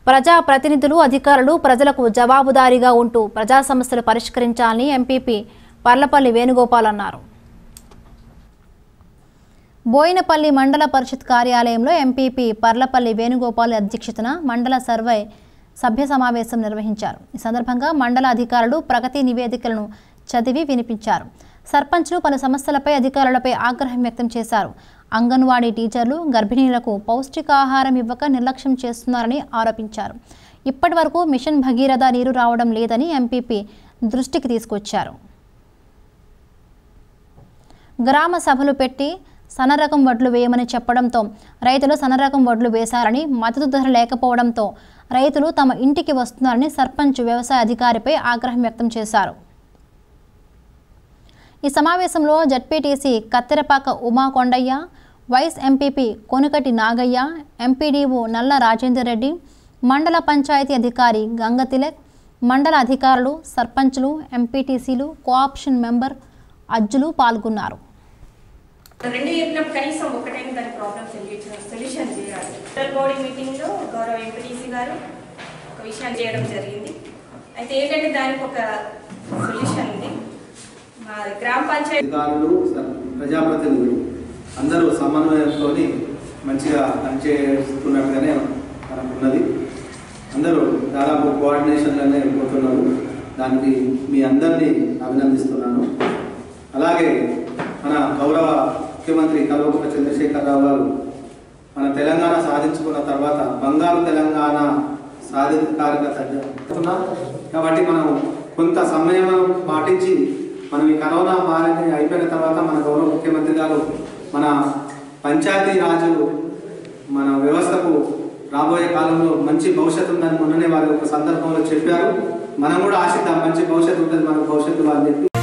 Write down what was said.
ప్రజా ప్రతినిధులు అధికారులు ప్రజలకు జవాబుదారీగా ఉంటూ ప్రజా సమస్యలు పరిష్కరించాలని ఎంపీపీ పర్లపల్లి వేణుగోపాల్ అన్నారు. బోయినపల్లి మండల పరిషత్ కార్యాలయంలో ఎంపీపీ పర్లపల్లి వేణుగోపాల్ అధ్యక్షతన మండల సర్వే సభ్య సమావేశం నిర్వహించారు. ఈ సందర్భంగా మండల అధికారులు ప్రగతి నివేదికలను చదివి వినిపించారు. సర్పంచ్లు పలు సమస్యలపై అధికారులపై ఆగ్రహం వ్యక్తం చేశారు. అంగన్వాడీ టీచర్లు గర్భిణీలకు పౌష్టికాహారం ఇవ్వక నిర్లక్ష్యం చేస్తున్నారని ఆరోపించారు. ఇప్పటి వరకు మిషన్ భగీరథ నీరు రావడం లేదని ఎంపీపీ దృష్టికి తీసుకొచ్చారు. గ్రామ సభలు పెట్టి సన్నరకం వడ్లు వేయమని చెప్పడంతో రైతులు సన్నరకం వడ్లు వేశారని, మద్దతు ధర లేకపోవడంతో రైతులు తమ ఇంటికి వస్తున్నారని సర్పంచ్ వ్యవసాయ అధికారిపై ఆగ్రహం వ్యక్తం చేశారు. ఈ సమావేశంలో ZPTC Katterapaka Uma Kondaiah, vice MPP Konukati Nagaiah, MPDO Nalla Rajender Reddy, మండల పంచాయతీ అధికారి గంగతిలక్, మండల అధికారులు, సర్పంచ్లు, ఎంపీటీసీలు, కోఆప్షన్ మెంబర్ అజ్జులు పాల్గొన్నారు. రెండు చెప్పినప్పుడు కనీసం ఒకటైనా దాని ప్రాబ్లమ్ సొల్యూషన్ చేయాలి. బాడీ మీటింగ్లో గౌరవ ఎంపీటీసీ గారు ఒక విషయాన్ని చేయడం జరిగింది. అయితే ఏంటంటే దానికి ఒక సొల్యూషన్ ఉంది. మా గ్రామ పంచాయతీ అధికారులు, ప్రజాప్రతినిధులు అందరూ సమన్వయంతో మంచిగా పనిచేస్తున్నట్టుగానే మనకు ఉన్నది. అందరూ దాదాపు కోఆర్డినేషన్లోనే వెళ్ళిపోతున్నారు. దానికి మీ అందరినీ అభినందిస్తున్నాను. అలాగే మన గౌరవ ముఖ్యమంత్రి కల్వకుంట్ల చంద్రశేఖరరావు గారు మన తెలంగాణ సాధించుకున్న తర్వాత బంగారు తెలంగాణ సాధికారిక కాబట్టి మనం కొంత సమయం పాటించి మనం ఈ కరోనా బారిన అయిపోయిన తర్వాత మన గౌరవ ముఖ్యమంత్రి గారు మన పంచాయతీ రాజు మన వ్యవస్థకు రాబోయే కాలంలో మంచి భవిష్యత్తు ఉందని మొన్ననే వారు ఒక సందర్భంలో చెప్పారు. మనం కూడా ఆశిద్దాం, మంచి భవిష్యత్తు ఉంటుంది, మన భవిష్యత్తు అని చెప్పి